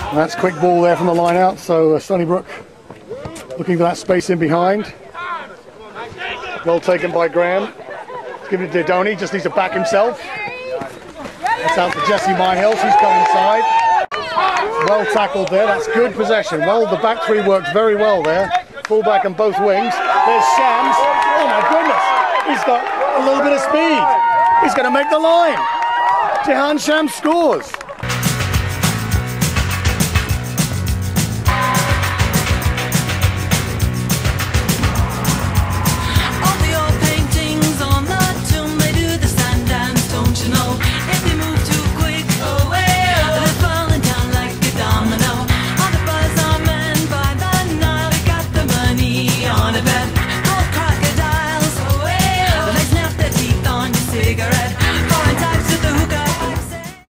That's quick ball there from the line out, so Sunnybrook looking for that space in behind. Goal taken by Graham. Give it to Donny, just needs to back himself. That's out to Jesse Myhill, she's come inside. Well tackled there, that's good possession. Well, the back three worked very well there. Fullback and both wings. There's Shams. Oh my goodness, he's got a little bit of speed. He's going to make the line. Jehan Shams scores.